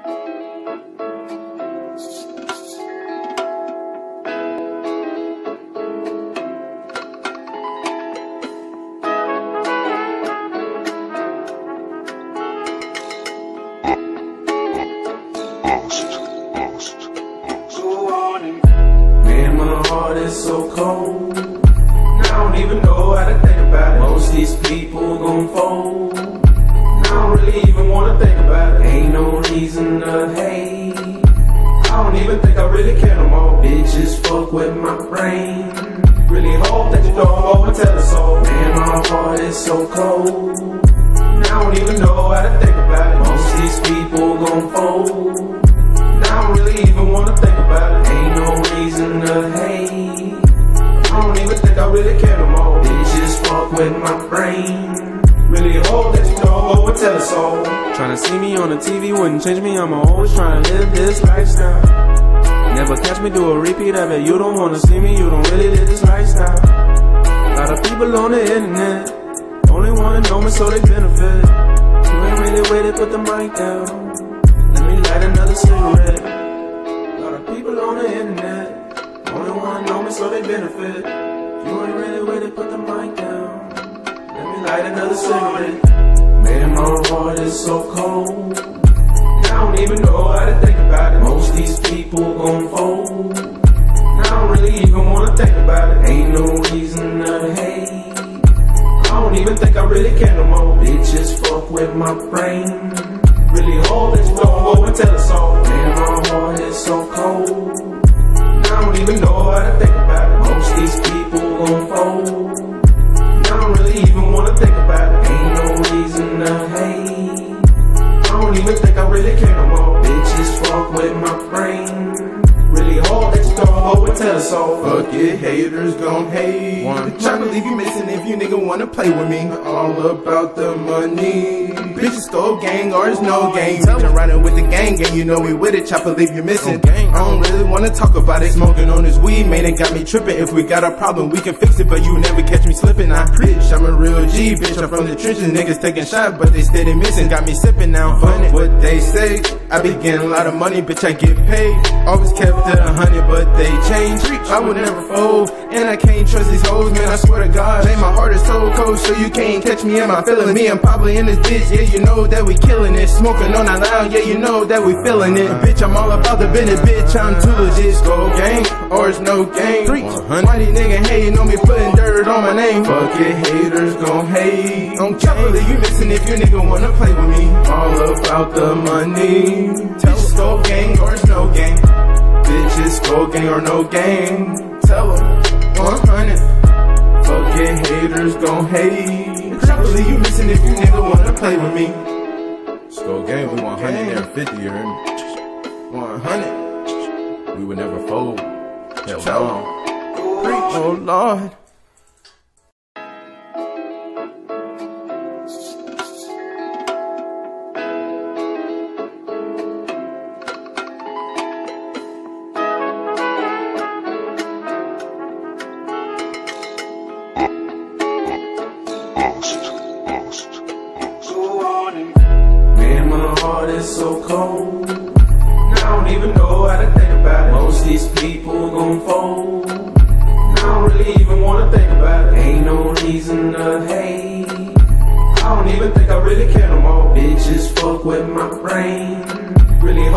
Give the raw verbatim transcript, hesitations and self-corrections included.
Man, my heart is so cold. Now I don't even know how to think about it. Most of these people gon' fold. Now I don't really even wanna think about it. Ain't no reason to hate. I don't even think I really care no more. Bitches fuck with my brain. Really hope that you don't go and tell us so. Man, my heart is so cold. Now I don't even know how to think about it. Most of these people gon' fold. I don't really even wanna think about it. Ain't no reason to hate. I don't even think I really care no more. Bitches fuck with my brain. Really hope that you don't go and tell us so. Tryna see me on the T V wouldn't change me. I'm always trying to live this lifestyle. Never catch me do a repeat of it. You don't wanna see me, you don't really live this lifestyle. A lot of people on the internet only wanna know me so they benefit. You ain't really with it, put the mic down. Let me light another cigarette. A lot of people on the internet only wanna know me so they benefit. You ain't really with it, put the mic down. Let me light another cigarette. Man, my heart is so cold. Now I don't even know how to think about it. Most of these people gon' fold. Now I don't really even wanna think about it. Ain't no reason to hate. I don't even think I really care no more. Bitches fuck with my brain. Really hope that you don't go and tell us all. Man, my heart is so cold. Now I don't even know how to think about it. Most of these people gon' fold. Now I don't really even wanna think about it. Ain't no reason to hate. I don't even think I really care no more. Bitches fuck with my brain. Really hope that you don't go and tell us all. Fuck it, haters gon' hate. Bitch, I believe you missing if you nigga wanna play with me. All about the money. Bitches go gang or it's no gang. Bitch, I'm riding with the gang, and you know we with it. Chopper leave you missing. I don't really wanna talk about it. Smoking on this weed, man, it got me tripping. If we got a problem, we can fix it, but you never catch me slipping. I bitch, I'm a real G, bitch. I'm from the trenches. Niggas taking shots, but they steady missing. Got me sipping now. Fuck what they say. I be getting a lot of money, bitch. I get paid. Always kept it a hundred, but they change. I would never fold, and I can't trust these hoes, man. I swear to God, man, my heart is so cold, so you can't catch me. Am I feeling me? I'm probably in this bitch. Yeah, you know that we killing it. Smoking on that loud. Yeah, you know that we feeling it. Bitch, I'm all about the business, bitch. I'm too legit. Go gang, or it's no game. Why these niggas hating on me, putting dirt on my name? Fuck it, haters gon' hate. Don't believe you missing if you nigga wanna play with me. All about the money. Bitches go gang, or it's no gang. Bitches go gang or no gang. Tell them one hundred. Fuck it, haters gon' hate. Can't believe you missing if you nigga wanna play with me. Go gang, we one hundred there fifty, you heard me? one hundred. We would never fold. Hell no. Oh Lord. Man, my heart is so cold. Now I don't even know how to think about it. Most of these people gon' fold. Now I don't really even wanna think about it. Ain't no reason to hate. I don't even think I really care no more. Bitches fuck with my brain. Really